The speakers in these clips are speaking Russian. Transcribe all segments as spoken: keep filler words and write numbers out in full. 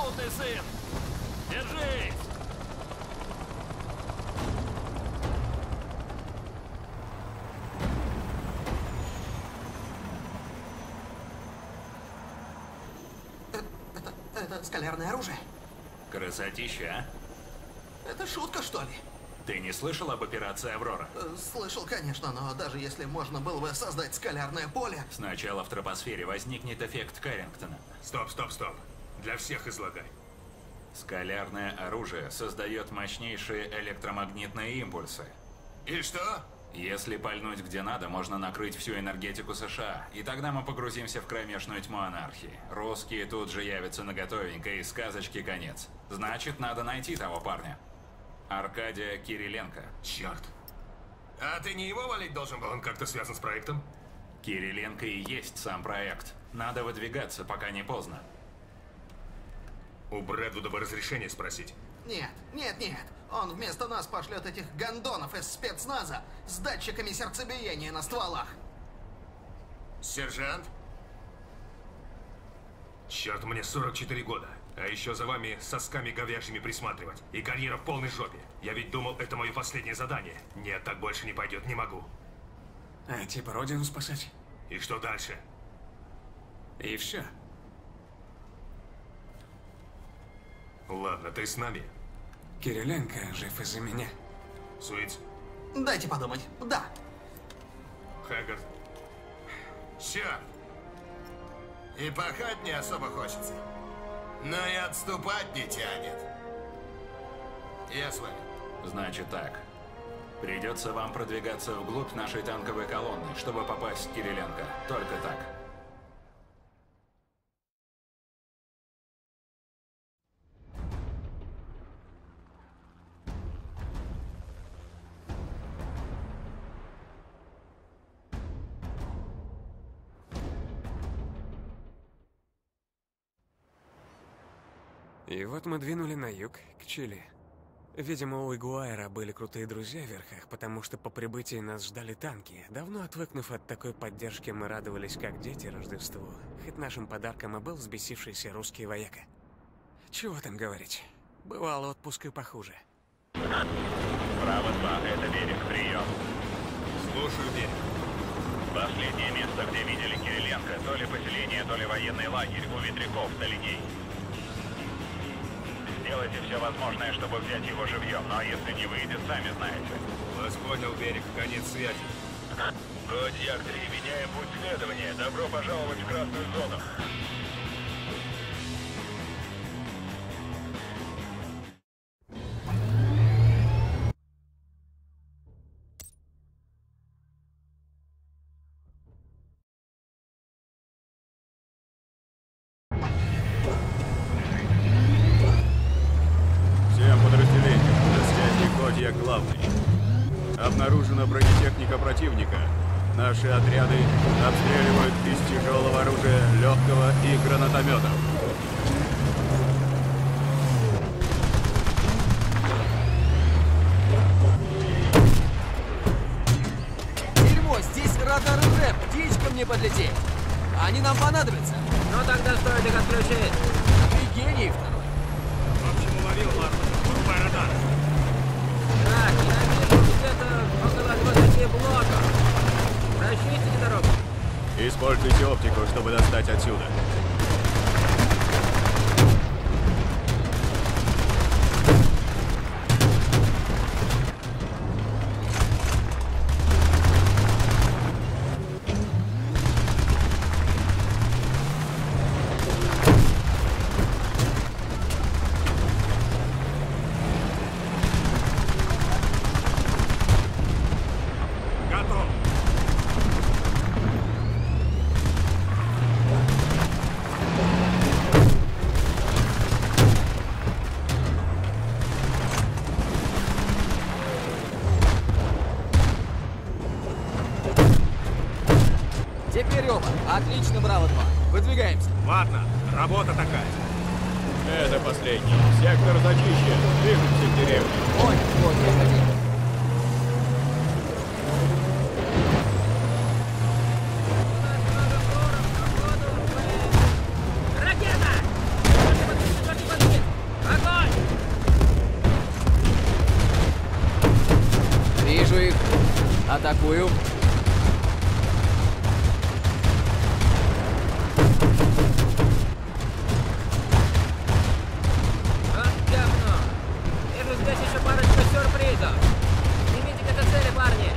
Блудный сын! Держись! Это, это скалярное оружие? Красотища, а? Это шутка, что ли? Ты не слышал об операции «Аврора»? Э, Слышал, конечно, но даже если можно было бы создать скалярное поле... Сначала в тропосфере возникнет эффект Кэррингтона. Стоп, стоп, стоп. Для всех излагай. Скалярное оружие создает мощнейшие электромагнитные импульсы. И что? Если пальнуть где надо, можно накрыть всю энергетику США, и тогда мы погрузимся в кромешную тьму анархии. Русские тут же явятся наготовенько, и сказочки конец. Значит, надо найти того парня. Аркадия Кириленко. Черт. А ты не его валить должен был? Он как-то связан с проектом? Кириленко и есть сам проект. Надо выдвигаться, пока не поздно. У Брэдвуда бы разрешение спросить. Нет, нет, нет. Он вместо нас пошлет этих гондонов из спецназа с датчиками сердцебиения на стволах. Сержант? Черт, мне сорок четыре года. А еще за вами сосками говяжьими присматривать. И карьера в полной жопе. Я ведь думал, это мое последнее задание. Нет, так больше не пойдет, не могу. А, типа родину спасать? И что дальше? И все. Ладно, ты с нами? Кириленко жив из-за меня. Суиц? Дайте подумать. Да. Хаггард? Черт! И пахать не особо хочется. Но и отступать не тянет. Я с вами. Значит так. Придется вам продвигаться вглубь нашей танковой колонны, чтобы попасть к Кириленко. Только так. И вот мы двинули на юг, к Чили. Видимо, у Игуайра были крутые друзья в верхах, потому что по прибытии нас ждали танки. Давно отвыкнув от такой поддержки, мы радовались как дети Рождеству. Хоть нашим подарком и был взбесившийся русский вояка. Чего там говорить? Бывал отпуск и похуже. Право два, это берег, прием. Слушаю, берег. Последнее место, где видели Кириленко, то ли поселение, то ли военный лагерь у ветряков до линей. Сделайте все возможное, чтобы взять его живьем, но если не выйдет, сами знаете. Вас понял, берег, конец связи. Кодьяк три, меняем путь следования. Добро пожаловать в красную зону. Главный. Обнаружена бронетехника противника. Наши отряды обстреливают из тяжелого оружия, легкого и гранатометов. Дерьмо, здесь радар рэп, птичка мне подлететь. Они нам понадобятся. Ну тогда стоит их отключить. Ты гений второй. В общем, уловил, ладно, вырубай радар. Так, я вижу где-то около двадцати блоков. Расчистите дорогу. Используйте оптику, чтобы достать отсюда. Теперь оба. Отлично, Браво два. Выдвигаемся. Ладно, работа такая. Это последний. Сектор зачищен. Движемся к деревне. Понял, вот я один. Ракета! Атакую. Вот говно. Вижу здесь еще парочку сюрпризов. Снимите это цели, парни.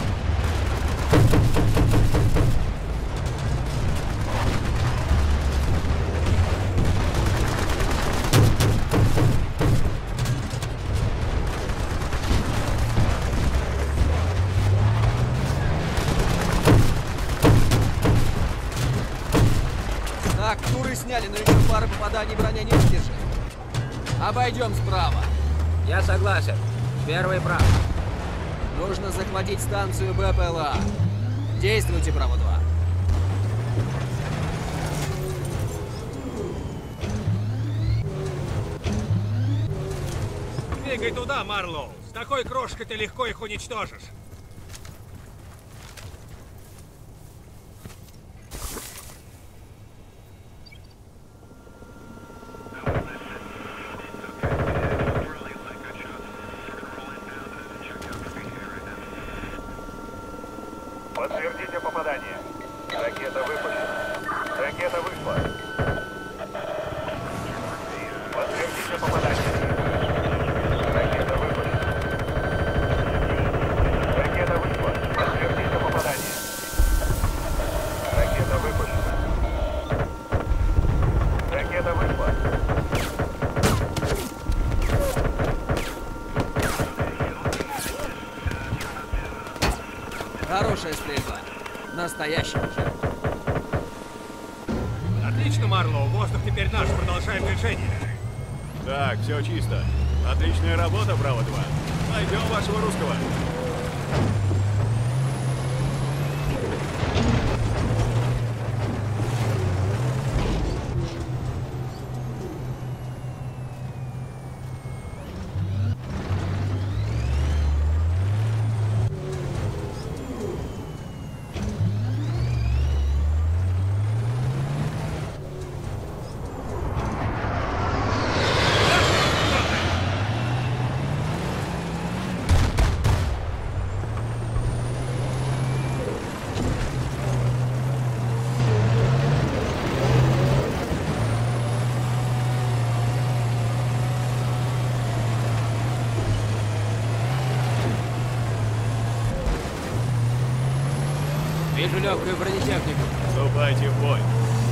Так, туры сняли, но еще пара попаданий броня не выдержит. Обойдем справа. Я согласен. Первый прав. Нужно захватить станцию БПЛА. Действуйте, Браво два. Двигай туда, Марлоу. С такой крошкой ты легко их уничтожишь. Подтвердите попадание. Ракета выпущена. Ракета вышла. Подтвердите попадание. Ракета выпущена. Ракета вышла. Подтвердите попадание. Ракета выпущена. Ракета вышла. Хорошая стрельба. Настоящий мужик. Отлично, Марлоу. Воздух теперь наш. Продолжаем движение. Так, все чисто. Отличная работа, Браво два. Найдем вашего русского. Вижу легкую бронетехнику. Вступайте в бой.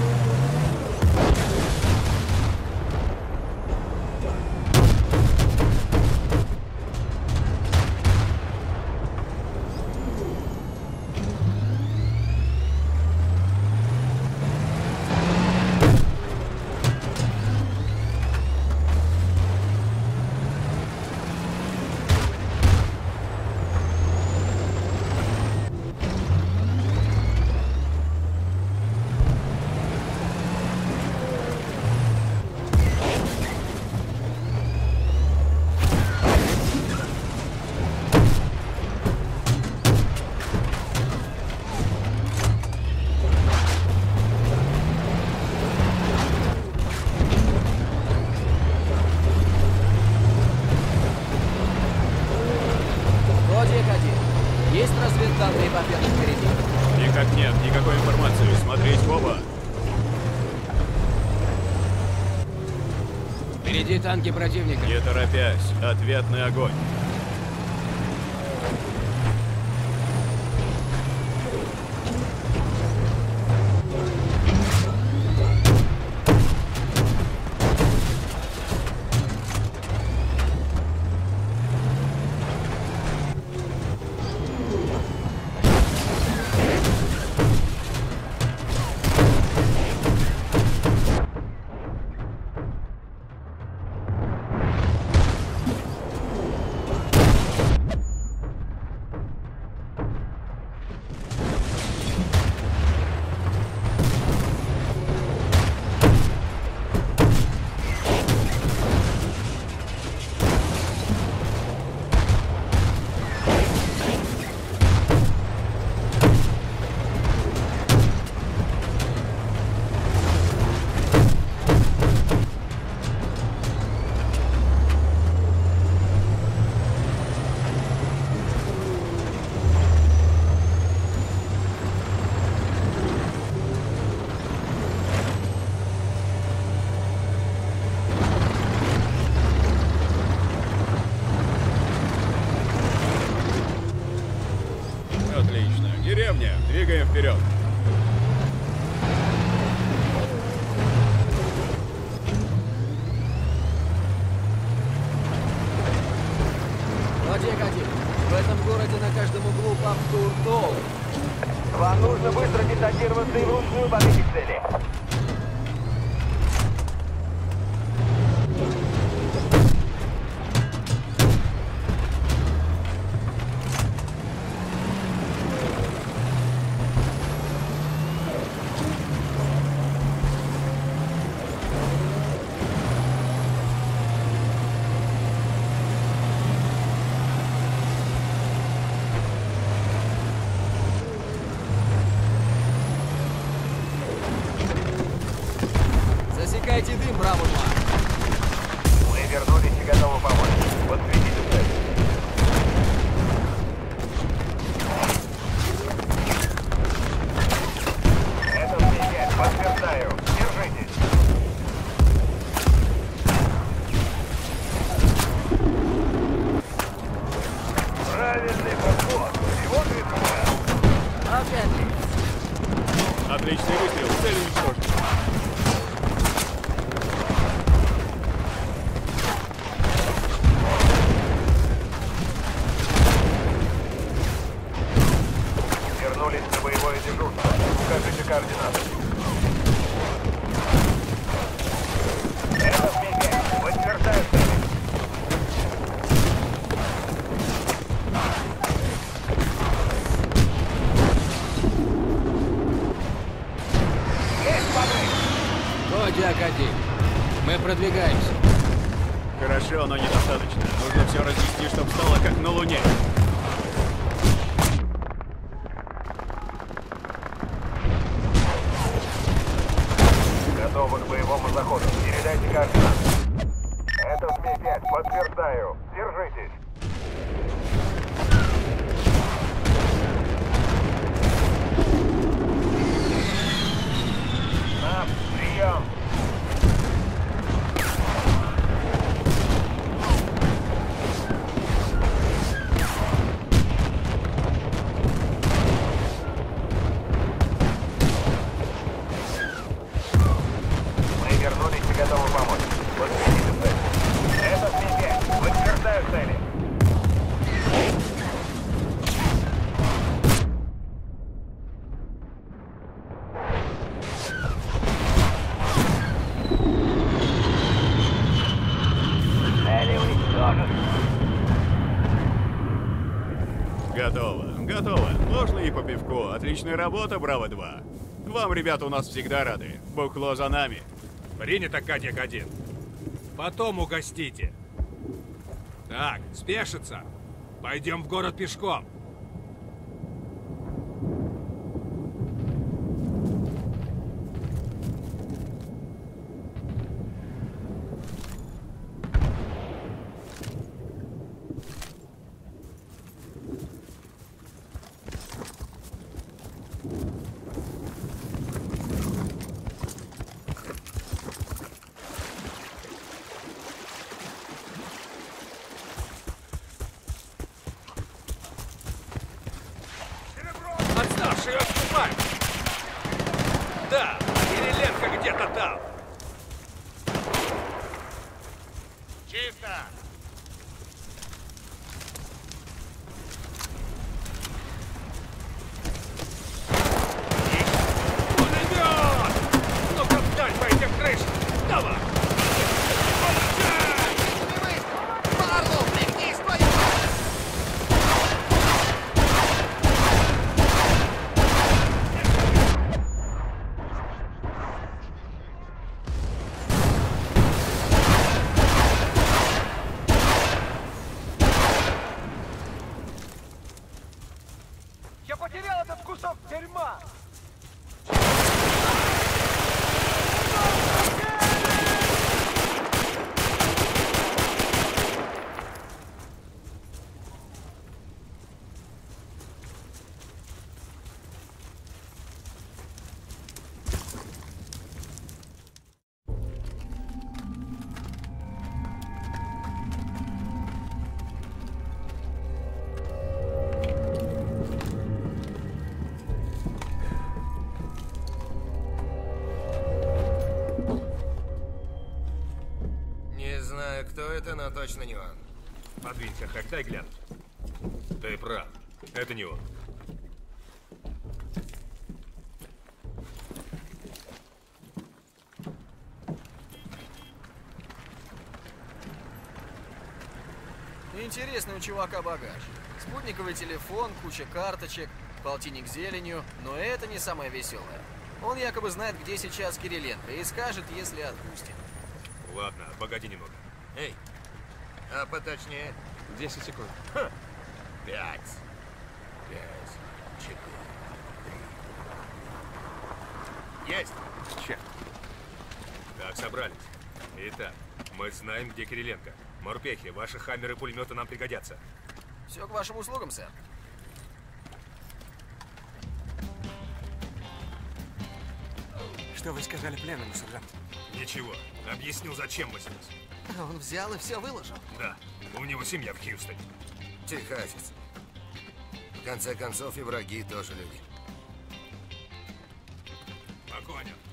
Есть разведданные победы впереди? Никак нет, никакой информации. Смотреть в оба. Впереди танки противника. Не торопясь, ответный огонь. Вперед! Владик один. В этом городе на каждом углу паб-тур-дол. Вам нужно быстро десантироваться и вручную подойти к цели. Засекайте дым, Браво-два. Мы вернулись и готовы помочь. Подсветите цель. Это Змей-пять, подтверждаю. Держитесь. Правильный подход. Всего три труда. Опять ли? Отличный выстрел, цель уничтожена. Вернулись на боевое дежурство. Укажите координаты. Это Змей-пять. Подтверждаю цель. Кодиак один. Мы продвигаемся. Хорошо, но недостаточно. Нужно все разнести, чтобы стало как на Луне. Готовы к боевому заходу. Передайте координаты. Это Змей-пять. Подтверждаю. Держитесь. На прием. Мы вернулись и готовы помочь. Подтвердите цель. Это Змей-пять. Подтверждаю цели. Цели уничтожены. Готово, готово. Можно и по пивку. Отличная работа, Браво-два. Вам, ребята, у нас всегда рады. Бухло за нами. Принято, Кодиак один. Потом угостите. Так, спешится. Пойдем в город пешком. Отставшие отступают! Да, Кириленко где-то там! Чисто! Пулемет! Ну-ка вдаль по этим крышам! Давай! Марлоу, пригнись, твою мать! Я потерял этот кусок дерьма! знаю, кто это, но точно не он. Подвинься, Хэк, дай глянуть. Ты прав. Это не он. Интересный у чувака багаж. Спутниковый телефон, куча карточек, полтинник зеленью, но это не самое веселое. Он якобы знает, где сейчас Кириленко, и скажет, если отпустит. Ладно, погоди немного. Эй, а поточнее? Десять секунд. Ха. Пять. Пять. Четыре. Три. Есть. Черт. Так, собрались. Итак, мы знаем, где Кириленко. Морпехи, ваши хаммеры и пулеметы нам пригодятся. Все к вашим услугам, сэр. Что вы сказали пленному, сержант? Ничего. Объяснил, зачем мы здесь. Он взял и все выложил. Да, у него семья в Хьюстоне. Техасец. В конце концов, и враги тоже люди. Поконен.